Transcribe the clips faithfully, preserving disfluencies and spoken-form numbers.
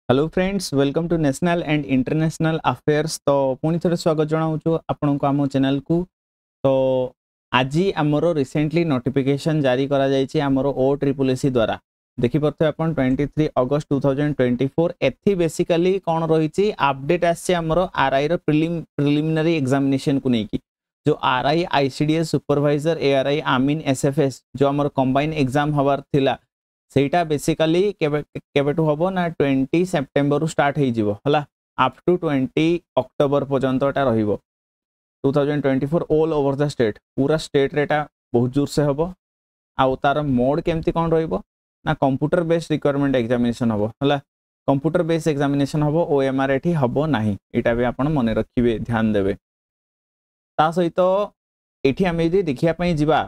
Hello friends, welcome to national and international affairs. तो पुणी थे स्वागत जनाऊँ आपण को आम चैनल को। तो आज आमर रिसेंटली नोटिफिकेशन जारी करा जायछि आमर ओ ट्रिपल एसी द्वारा देखि परथे आपण तेईस अगस्त टू थाउजेंड ट्वेंटी फोर। एथि बेसिकली कौन रही अपडेट आछि आमर आरआई रो प्रिलिम प्रिलिमिनरी एग्जामिनेशन को लेकिन जो आरआई आईसीडीएस सुपरवाइजर एआरआई आमीन एसएफएस जो आमर कंबाइन एग्जाम हबार थिला सेटा बेसिकली केबेटू हम ना ट्वेंटी सेप्टेम्बर स्टार्ट होगा अप टू ट्वेंटी अक्टोबर पर्यंत रहिबो two thousand twenty four all over the state पूरा स्टेट रेटा बहुत जोर से हम आउ तार मोड केमती कौन रहिबो ना कंप्यूटर बेस्ड रिक्वायरमेंट एग्जामिनेशन हम है कंप्यूटर बेस्ड एग्जामिनेशन हम ओएमआर एठी हम नाही एटा भी आपण मन रखिबे ध्यान देबे। ता सहित एठी हम यदि देखिया पई जिबा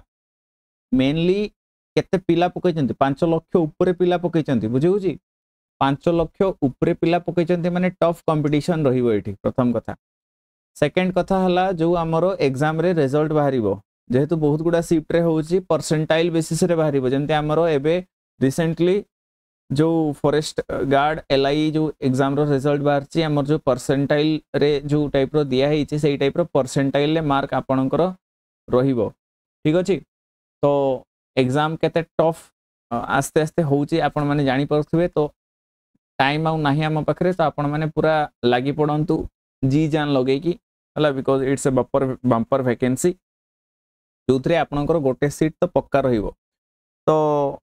मेनली केते पिला पकईचंती पांच लक्ष ऊपर पिला पकईचंती बुझी पांच लक्ष ऊपर पिला पकईचंती माने टफ कंपटीशन रहिबो एठी प्रथम कथा। सेकंड कथा हला जो हमरो एग्जाम रे रिजल्ट बाहरिबो जेहेतु बहुत गुडा शिफ्ट रे होउची परसेंटाइल बेसिस रे बाहरिबो जेंते हमरो एबे रिसेंटली जो फॉरेस्ट गार्ड एलआई जो एग्जाम रो रिजल्ट बाहरची हमर जो परसेंटाइल रे जो टाइप रो दिया हेची सेही टाइप रो परसेंटाइल ले मार्क आपणकर रहिबो। ठीक अछि। तो एग्जाम केते टफ आस्ते आस्ते होउची आपण माने जानि परथुबे तो टाइम आउ नाही हम पाखरे तो आपण माने पूरा लागि पडंतु जी जान लगे कि हला because it's a bumper bumper vacancy जोथरे आपणकर गोटे सीट तो पक्का रहिबो। तो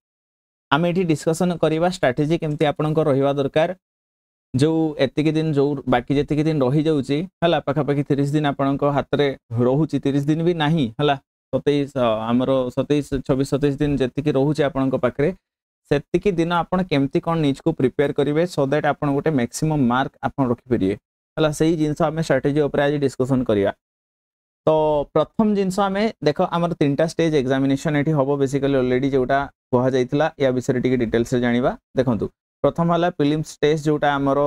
आमे एठी डिस्कशन करिवा स्ट्रेटजी केमती आपणकर रहिबा दरकार जो एतिकी दिन जो बाकी जेतिकी दिन रही जाउची हला पाखा पाखी तीस दिन आपणकर हाथ रे रहूची तीस दिन भी नाही हला सतैश आमर सतैश छब्बीस सतैश दिन जी रोचे आपण पाखे से दिन आपड़ केमती कौन निज को प्रिपेयर करेंगे सो दैट आप गोटे मैक्सिमम मार्क आप रखिपारे है से जिनस आम स्ट्राटेजी आज डिस्कसन करिया। तो प्रथम जिनस आम देख आम तीन टा स्टेज एग्जामिनेशन ये हम बेसिकली ऑलरेडी जोटा कहला या विषय टी डिटेल्स जाना देखूँ। प्रथम है प्रिलिम्स टेस्ट जोटा आमर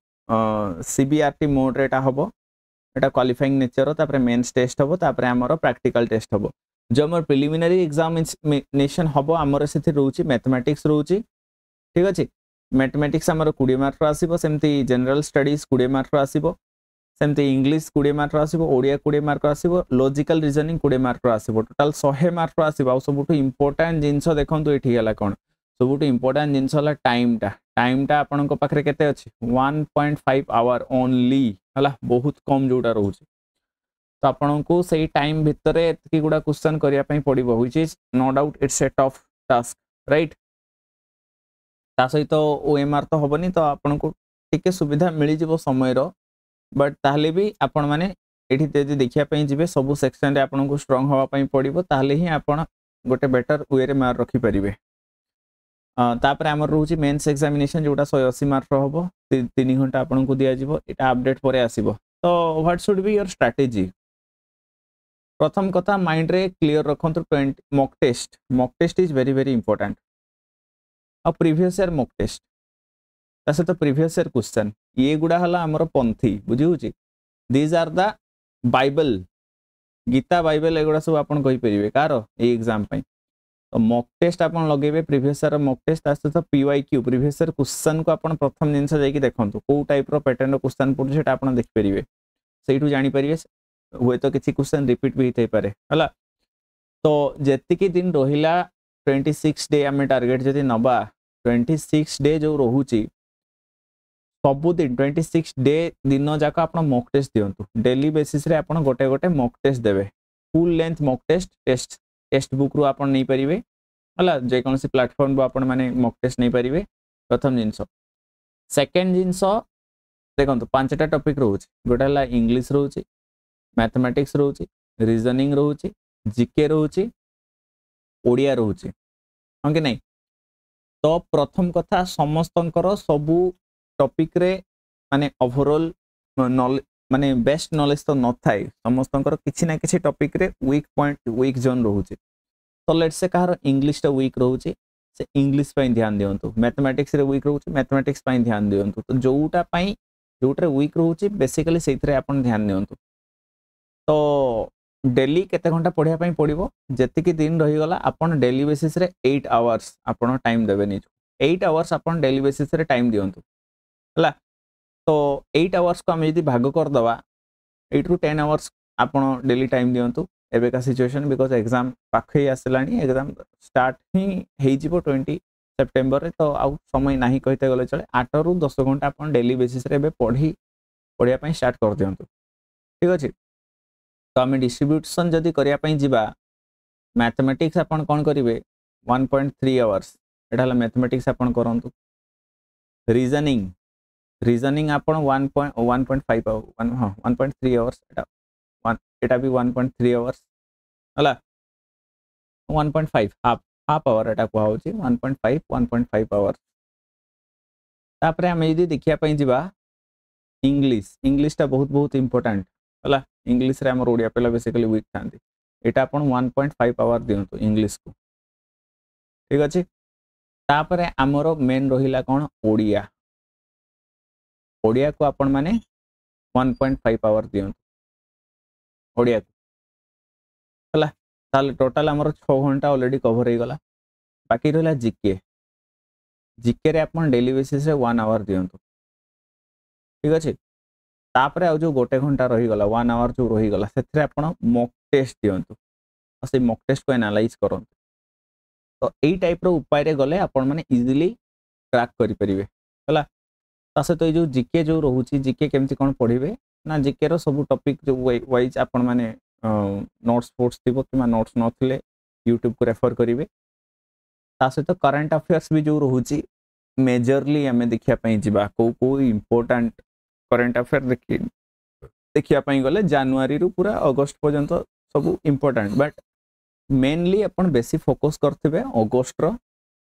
सीबीआरटी मोड रे हम एटा क्वालिफाइंग नेचर तापर मेन्स टेस्ट हम तापर आमर प्रैक्टिकल टेस्ट हम जो आम प्रिलिमिनरी एग्जामिनेशन हम आमर से रोचे मैथमेटिक्स रोचे। ठीक अच्छे मैथमेटिक्स आमर बीस मार्क आसो सेमती जनरल स्टडीज बीस मार्क आसो सेमती इंग्लिश बीस मार्क आसो ओडिया बीस मार्क आसो लॉजिकल रीजनिंग बीस मार्क आसो टोटाल सौ मार्क आसो। सब इंपोर्टेंट जिनस देखो ये कौन सब इंपोर्टेंट जिनस टाइम टा टाइम टा आपण पाखे केते अच्छी one point five hour only है बहुत कम जोटा रोचे तो आपन को सही टाइम भितर एतकी गुडा क्वेश्चन करिया पई पड़िबो which is no doubt it's a tough task right. ता सहित ओएमआर तो हबनी तो आपन को टिके सुविधा मिली जिवो समय रो बट ताहले भी आपण माने एठी तेजी देखिया पई जिवे सब सेक्शन रे आपन को स्ट्रांग हवा पई पड़िबो ताहले ही आपण गोटे बेटर वे रे मार्क रखि परिबे। तापर आमर रोची मेन्स एग्जामिनेशन जोटा एक सौ अस्सी मार्क रो हबो तीन घंटा आपन को दिया जिवो एटा अपडेट परे आसीबो। तो what should be your strategy प्रथम कथा माइंड रे क्लियर रखंतु twenty mock test mock test is very very important आ प्रीवियस ईयर मॉक टेस्ट तासे तो प्रीवियस ईयर क्वेश्चन ये गुडा हला हमर पंथी बुझी होची these are the Bible Gita Bible एगुडा सब आपन कहि परिबे कार ए एग्जाम पई। तो मॉक टेस्ट आपन लगेबे प्रीवियस ईयर मॉक टेस्ट तासे तो पीवाईक्यू प्रीवियस ईयर क्वेश्चन को आपन प्रथम दिन से जाई कि देखंतु को टाइप रो पैटर्न रो क्वेश्चन पड़ सेटा आपन देख परिबे सेइठु जानि परिबे हुए तो किसी क्वेश्चन रिपीट भी होते पारे हला। तो जेतिकी दिन रहिला छब्बीस डे आम टार्गेट जदि नबा छब्बीस डे जो रोहुची सब दिन छब्बीस डे दिन जाक आप मॉक टेस्ट दियंतु डेली बेसिस रे आपण गोटे गोटे मॉक टेस्ट देबे full length mock test test text book रु आपण नै परिबे हला जे कोनसी प्लेटफॉर्म आपण माने मॉक टेस्ट नै परिबे प्रथम जिंस। सेकंड जिंस देखंतु पांचटा टॉपिक रोहुची गोटा हला इंग्लिश रोहुची मैथमेटिक्स रोचे रीजनिंग रोचे जीके रोचे ओडिया रोचे हाँ कि नहीं। तो प्रथम कथा समस्तंकर सबू टॉपिक रे माने ओवरऑल नॉलेज माने बेस्ट नॉलेज तो न थाए समस्तंकर किछि ना किछि टॉपिक रे वीक पॉइंट वीक जोन रोचे। तो लेट्स से कहार इंग्लिश टा वीक रोचे से इंग्लिश पई ध्यान दियंतु मैथमेटिक्स रे वीक रोचे मैथमेटिक्स पई ध्यान दियंतु तो जोटा पई जोटा वीक रोचे बेसिकली सेथरे आपण ध्यान दियंतु। तो डेली केते घंटा पढ़िया पई पड़िबो जेतिकी दिन रही गला आपण डेली बेसिस रे आठ आवर्स आपण टाइम देबे निज आठ आवर्स आपण डेली बेसिस रे टाइम दियंतु है। तो एट आवर्स को आम यदि भाग करदे एट रु टेन आवर्स आपड़ डेली टाइम दिंतु एवेका सिचुएशन बिकज एग्जाम पाखे आसला एग्जाम स्टार्ट ही हो ट्वेंटी सेप्टेम्बर तो आउ समय ना कहते गले चले आठ रु दस घंटा आप डेली बेसीस रे पढ़ी पढ़ाई स्टार्ट कर दिंतु ठीक अच्छे। तो आम डिस्ट्रीब्यूशन जदि करने जावा मैथमेटिक्स आपन कौन करेंगे वन पॉइंट थ्री आवर्स एटा मैथमेटिक्स आपन करंतु रीजनिंग रीजनिंग आपन one point one point five one हाँ वन पॉइंट थ्री आवर्स एटा वन एटा भी वन पॉइंट थ्री आवर्स है one point five half half hour एटा कहूँ one point five one point five hours. तापर आम यदि देखापी जावा इंग्लिश इंग्लिशटा बहुत बहुत इंपोर्टेंट है इंग्लिश रे हमर ओडिया पिला बेसिकली वीक था एटा अपन वन पॉइंट फाइव आवर दिंतु इंग्लिश को ठीक अच्छे। तापर आमर मेन रहिला कौन ओडिया ओडिया को आपण माने वन पॉइंट फाइव आवर दिंतु ओडिया को है ताले टोटाल आमर छः घंटा ऑलरेडी कवर हो गला बाकी रहा जीके जीके रे अपन डेली बेसिस रे वन आवर दिंतु ठीक अच्छे। तापर आ जो गोटे घंटा रहीगला वन आवर जो रहीगला से आप मॉक टेस्ट दिंतु से मॉक टेस्ट को एनालाइज करूँ तो यही टाइप उपाय गले आपण मैंने इजिली क्रैक करेंगे है। ता सहित तो जो जीके जो रोचे जीके केमती कौन पढ़े ना जीके रो सब टॉपिक जो वाइज आपण मैंने नोट्स फोर्ट्स थी कि नोट्स नथिले यूट्यूब को रेफर करेंगे। ता सहित तो करंट अफेयर्स भी जो रोचे मेजरली आम देखापी जा कौ कौ इम्पोर्टाट करंट अफेयर देखी देखापी गले जानुरी रु पूरा अगस्ट पर्यंत सब इम्पोर्टाट बट मेनली अपन बेसी फोकस करते अगस्ट रो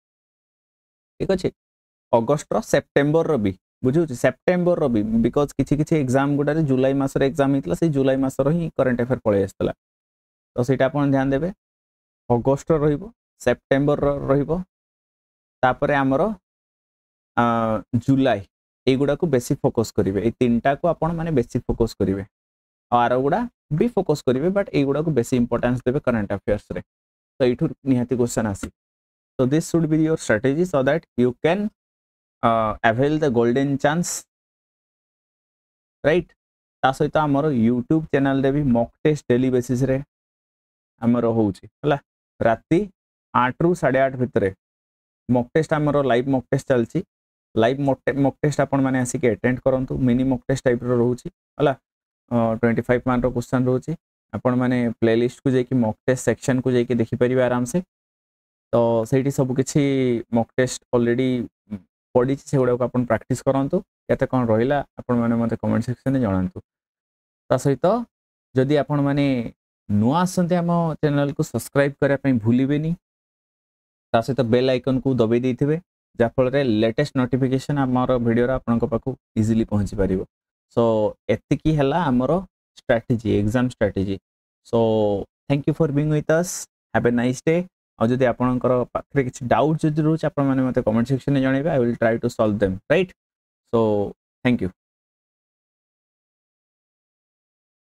ठीक अच्छे अगस्ट रो सेप्टेम्बर रो भी बुझे सेप्टेम्बर रो भी बिकज किसी किसी एग्जाम गुड़ा जुलाई मासर एग्जाम होता से जुलाई मासर ही करंट अफेयर पलि आसाला तो सीटा अपन ध्यान देवे अगस्ट रो सेप्टेम्बर रो तापर आमर जुलाई एगुड़ा को बेसी फोकस करेंगे ये तीन टा को आपण माने बेसी फोकस करेंगे आर गुड़ा भी फोकस करेंगे बट एगुड़ा को बेसी इंपोर्टेंस देवे करंट अफेयर्स रे तो ये निहाती क्वेश्चन आसी so this should be your strategy so that you can uh, avail the golden chance right। ता सहित आमर यूट्यूब चैनल रे भी मॉक टेस्ट डेली बेसिस रे आमर होउची हला राती आठ रु साढ़े आठ भितर मॉक टेस्ट आमर लाइव मॉक टेस्ट चलची लाइव मॉक टेस्ट आपण माने आसिक अटेंड करंतु मिनी मॉक टेस्ट टाइप रो रहउची हला ट्वेंटी फाइव मार्क रो क्वेश्चन रहउची आपण माने प्लेलिस्ट को जेकी मॉक टेस्ट सेक्शन को जेकी देखि परिबे आराम से तो सही सब किसी मॉक टेस्ट ऑलरेडी पड़ी से गुड़ा को अपन प्रैक्टिस करंतु केते कोन रहिला आपण माने मते कमेंट सेक्शन में जणांतु। ता सहित जदि आपण माने नुआ आसंते हम चैनल को सब्सक्राइब करिया पई भूलिबेनी ता सहित बेल आइकन को दबाई देथिबे जा फल रे लेटेस्ट नोटिफिकेशन हमर वीडियो रा आपन को पाखु इजीली पहुंची परिबो। सो एतिकी हला हमर strategy exam strategy so thank you for being with us have a nice day और जदि आपनकर पाखरे किछि डाउट जदि रोच आपण माने मते कमेंट सेक्शन में जणाइबे I will try to solve them right. So thank you.